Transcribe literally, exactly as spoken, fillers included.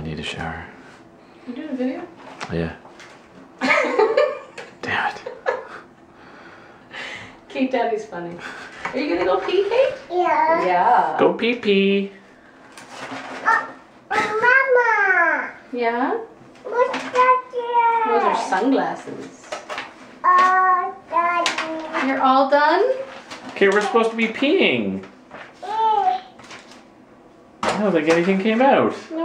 need a shower. You doing a video? Yeah. Damn it. Kate Daddy's funny. Are you gonna go pee, Kate? Yeah. Yeah. Go pee pee. Oh, Mama. Yeah? What's that? Those are sunglasses. Oh, Daddy. You're all done? Okay, we're supposed to be peeing. Eh. I don't think anything came out. No,